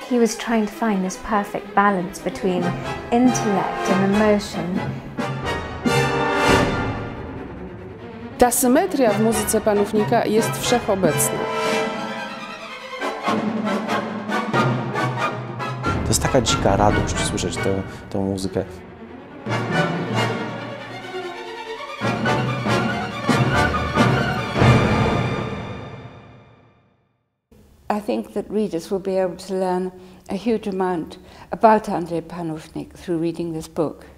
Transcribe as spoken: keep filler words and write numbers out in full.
He was trying to find this perfect balance between intellect and emotion. Ta symetria w muzyce Panufnika jest wszechobecna. To jest taka dzika radość słyszeć tę, tę muzykę. I think that readers will be able to learn a huge amount about Andrzeja Panufnik through reading this book.